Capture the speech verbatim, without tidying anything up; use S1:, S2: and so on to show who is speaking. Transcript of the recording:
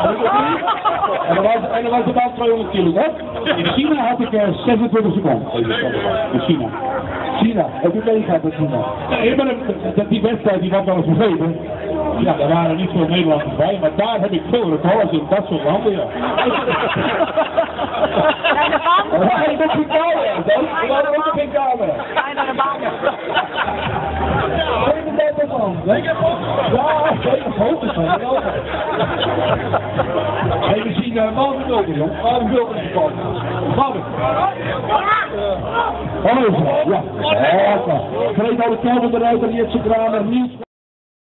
S1: En dat was, en dat was about tweehonderd kilo, hè? In China had ik uh, zesentwintig seconden. In China. China, heb je meegehad met China? Nee, maar dat, die wedstrijd die was wel eens vergeten. Ja, daar waren niet veel Nederlanders bij, maar daar heb ik veel records in dat soort landen, ja. Ja, ik heb geen camera, we hadden ook geen camera.
S2: Naar de baan.
S1: Zeker dat man. Ja, zeker foto's van. Hey, we zien uh, Marvin Wilken, jong. Marvin Wilken is gekomen. Marvin. Oh, ja. Ja, kreeg alle kelder eruit en die heeft zijn kramer niet.